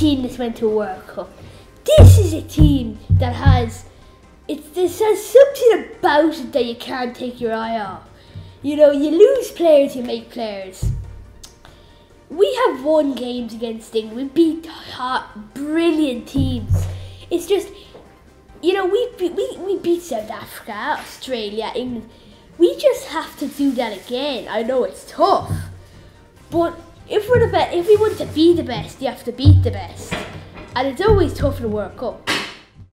team that's went to a World Cup. This is a team that has, this has something about it that you can't take your eye off. You know, you lose players, you make players. We have won games against England. We beat hot, brilliant teams. It's just, you know, we beat South Africa, Australia, England. We just have to do that again. I know it's tough, but if we want to be the best, you have to beat the best, and it's always tough in the World Cup.